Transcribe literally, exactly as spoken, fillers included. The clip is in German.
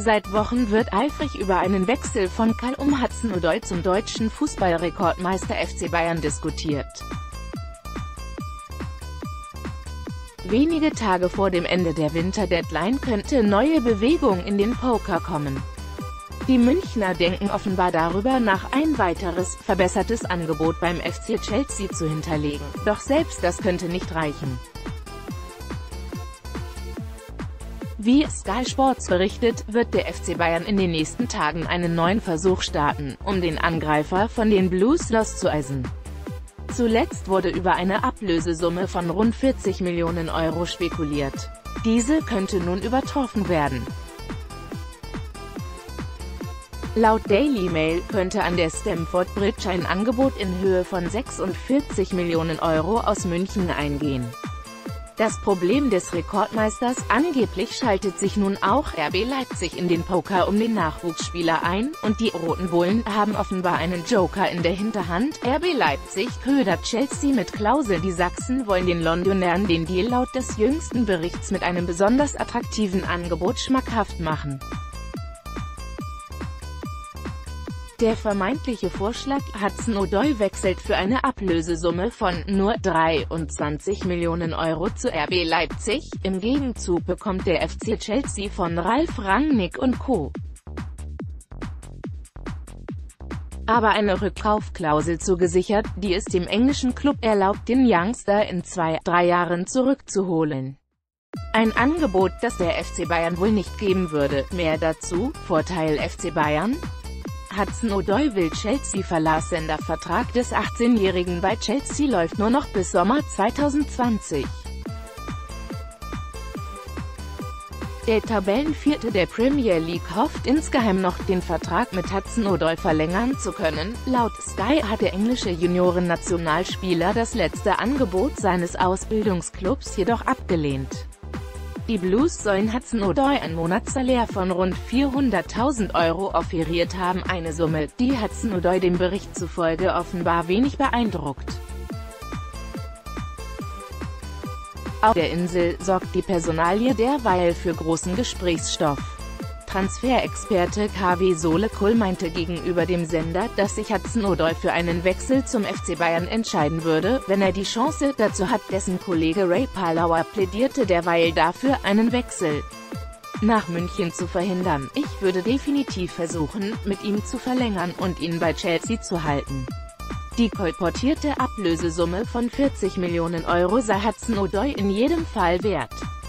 Seit Wochen wird eifrig über einen Wechsel von Callum Hudson-Odoi zum deutschen Fußballrekordmeister F C Bayern diskutiert. Wenige Tage vor dem Ende der Winter-Deadline könnte neue Bewegung in den Poker kommen. Die Münchner denken offenbar darüber nach, ein weiteres, verbessertes Angebot beim F C Chelsea zu hinterlegen, doch selbst das könnte nicht reichen. Wie Sky Sports berichtet, wird der F C Bayern in den nächsten Tagen einen neuen Versuch starten, um den Angreifer von den Blues loszueisen. Zuletzt wurde über eine Ablösesumme von rund vierzig Millionen Euro spekuliert. Diese könnte nun übertroffen werden. Laut Daily Mail könnte an der Stamford Bridge ein Angebot in Höhe von sechsundvierzig Millionen Euro aus München eingehen. Das Problem des Rekordmeisters: angeblich schaltet sich nun auch R B Leipzig in den Poker um den Nachwuchsspieler ein, und die Roten Bullen haben offenbar einen Joker in der Hinterhand. R B Leipzig ködert Chelsea mit Klausel. Die Sachsen wollen den Londonern den Deal laut des jüngsten Berichts mit einem besonders attraktiven Angebot schmackhaft machen. Der vermeintliche Vorschlag: Hudson-Odoi wechselt für eine Ablösesumme von nur dreiundzwanzig Millionen Euro zu R B Leipzig. Im Gegenzug bekommt der F C Chelsea von Ralf Rangnick und Co. aber eine Rückkaufklausel zugesichert, die es dem englischen Klub erlaubt, den Youngster in zwei, drei Jahren zurückzuholen. Ein Angebot, das der F C Bayern wohl nicht geben würde. Mehr dazu: Vorteil F C Bayern: Hudson-Odoi will Chelsea verlassen. Der Vertrag des achtzehnjährigen bei Chelsea läuft nur noch bis Sommer zweitausendzwanzig. Der Tabellenvierte der Premier League hofft insgeheim noch, den Vertrag mit Hudson-Odoi verlängern zu können. Laut Sky hat der englische Junioren-Nationalspieler das letzte Angebot seines Ausbildungsklubs jedoch abgelehnt. Die Blues sollen Hudson-Odoi ein Monatssalär von rund vierhunderttausend Euro offeriert haben, eine Summe, die Hudson-Odoi dem Bericht zufolge offenbar wenig beeindruckt. Auf der Insel sorgt die Personalie derweil für großen Gesprächsstoff. Transferexperte K W Solekul meinte gegenüber dem Sender, dass sich Hudson-Odoi für einen Wechsel zum F C Bayern entscheiden würde, wenn er die Chance dazu hat. Dessen Kollege Ray Parlour plädierte derweil dafür, einen Wechsel nach München zu verhindern. Ich würde definitiv versuchen, mit ihm zu verlängern und ihn bei Chelsea zu halten. Die kolportierte Ablösesumme von vierzig Millionen Euro sei Hudson-Odoi in jedem Fall wert.